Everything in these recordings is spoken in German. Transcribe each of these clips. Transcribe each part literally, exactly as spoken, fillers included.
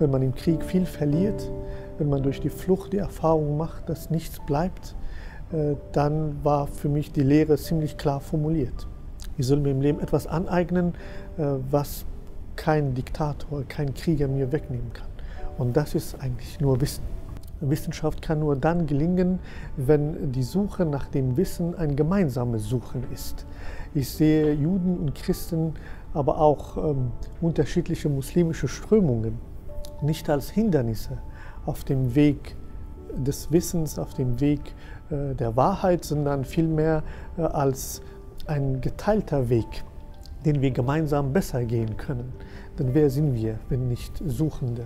wenn man im Krieg viel verliert, wenn man durch die Flucht die Erfahrung macht, dass nichts bleibt, dann war für mich die Lehre ziemlich klar formuliert. Ich soll mir im Leben etwas aneignen, was kein Diktator, kein Krieger mir wegnehmen kann. Und das ist eigentlich nur Wissen. Wissenschaft kann nur dann gelingen, wenn die Suche nach dem Wissen ein gemeinsames Suchen ist. Ich sehe Juden und Christen, aber auch ähm, unterschiedliche muslimische Strömungen nicht als Hindernisse auf dem Weg des Wissens, auf dem Weg äh, der Wahrheit, sondern vielmehr äh, als ein geteilter Weg, den wir gemeinsam besser gehen können. Denn wer sind wir, wenn nicht Suchende?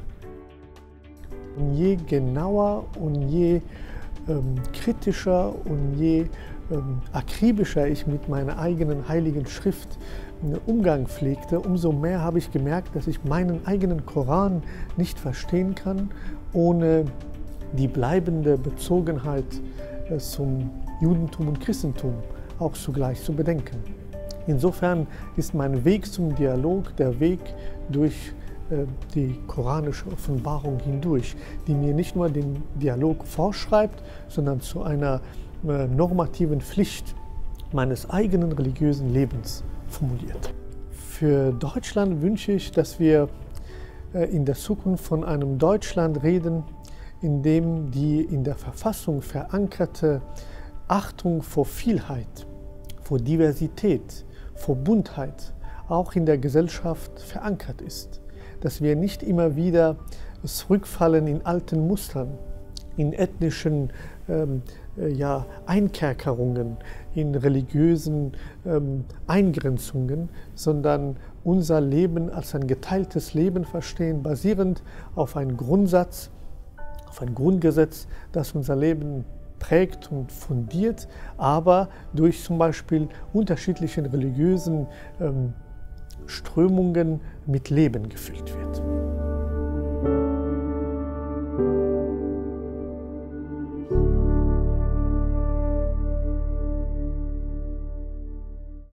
Und je genauer und je ähm, kritischer und je ähm, akribischer ich mit meiner eigenen heiligen Schrift einen Umgang pflegte, umso mehr habe ich gemerkt, dass ich meinen eigenen Koran nicht verstehen kann, ohne die bleibende Bezogenheit äh, zum Judentum und Christentum auch zugleich zu bedenken. Insofern ist mein Weg zum Dialog der Weg durch äh, die koranische Offenbarung hindurch, die mir nicht nur den Dialog vorschreibt, sondern zu einer äh, normativen Pflicht meines eigenen religiösen Lebens formuliert. Für Deutschland wünsche ich, dass wir äh, in der Zukunft von einem Deutschland reden, in dem die in der Verfassung verankerte Achtung vor Vielheit, vor Diversität, vor Buntheit auch in der Gesellschaft verankert ist. Dass wir nicht immer wieder zurückfallen in alten Mustern, in ethnischen ähm, ja, Einkerkerungen, in religiösen ähm, Eingrenzungen, sondern unser Leben als ein geteiltes Leben verstehen, basierend auf einem Grundsatz, auf ein Grundgesetz, das unser Leben prägt und fundiert, aber durch zum Beispiel unterschiedlichen religiösen ähm, Strömungen mit Leben gefüllt wird.